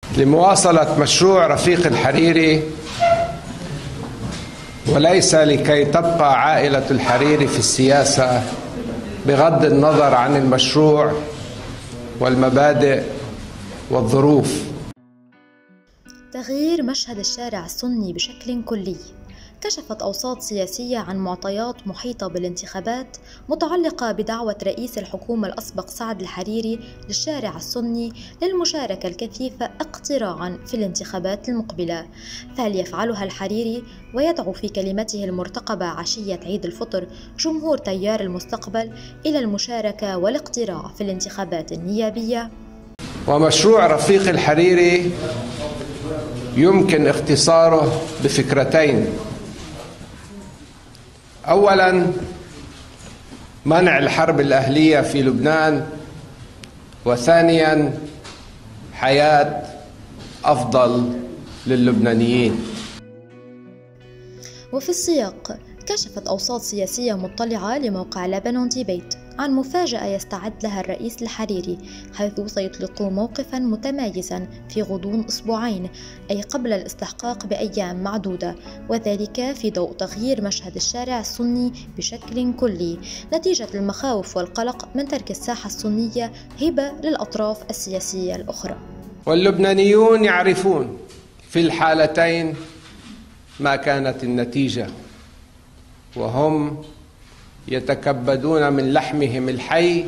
لمواصلة مشروع رفيق الحريري، وليس لكي تبقى عائلة الحريري في السياسة بغض النظر عن المشروع والمبادئ والظروف. تغيير مشهد الشارع السني بشكل كلي. كشفت أوساط سياسية عن معطيات محيطة بالانتخابات متعلقة بدعوة رئيس الحكومة الأسبق سعد الحريري للشارع السني للمشاركة الكثيفة اقتراعاً في الانتخابات المقبلة. فهل يفعلها الحريري ويدعو في كلمته المرتقبة عشية عيد الفطر جمهور تيار المستقبل إلى المشاركة والاقتراع في الانتخابات النيابية؟ ومشروع رفيق الحريري يمكن اختصاره بفكرتين: أولاً، منع الحرب الأهلية في لبنان، وثانياً، حياة أفضل للبنانيين. وفي السياق، كشفت أوساط سياسية مطلعة لموقع لبنان ديبيت عن مفاجأة يستعد لها الرئيس الحريري، حيث سيطلق موقفاً متميزاً في غضون أسبوعين، أي قبل الاستحقاق بأيام معدودة، وذلك في ضوء تغيير مشهد الشارع السني بشكل كلي نتيجة المخاوف والقلق من ترك الساحة السنية هبة للأطراف السياسية الأخرى. واللبنانيون يعرفون في الحالتين ما كانت النتيجة، وهم يتكبدون من لحمهم الحي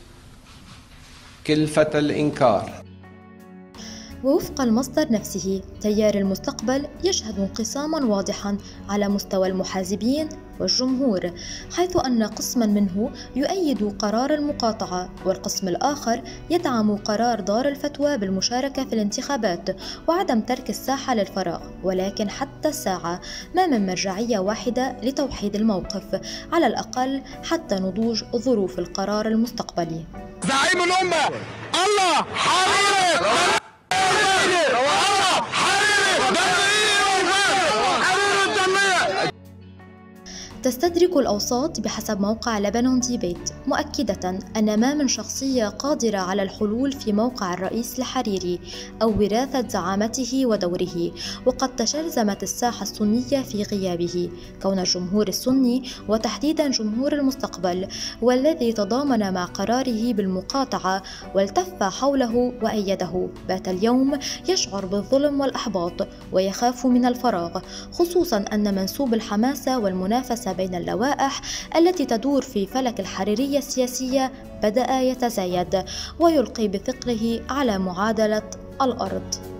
كلفة الإنكار. ووفق المصدر نفسه، تيار المستقبل يشهد انقساماً واضحاً على مستوى المحازبين والجمهور، حيث أن قسماً منه يؤيد قرار المقاطعة، والقسم الآخر يدعم قرار دار الفتوى بالمشاركة في الانتخابات وعدم ترك الساحة للفراغ. ولكن حتى الساعة ما من مرجعية واحدة لتوحيد الموقف، على الأقل حتى نضوج ظروف القرار المستقبلي. زعيم الأمة الله حريري. تستدرك الأوساط بحسب موقع لبنان ديبيت مؤكدة أن ما من شخصية قادرة على الحلول في موقع الرئيس الحريري أو وراثة زعامته ودوره، وقد تشرذمت الساحة السنية في غيابه، كون الجمهور السني وتحديدا جمهور المستقبل والذي تضامن مع قراره بالمقاطعة والتف حوله وأيده، بات اليوم يشعر بالظلم والإحباط ويخاف من الفراغ، خصوصا أن منسوب الحماسة والمنافسة بين اللوائح التي تدور في فلك الحريرية السياسية بدأ يتزايد ويلقي بثقله على معادلة الأرض.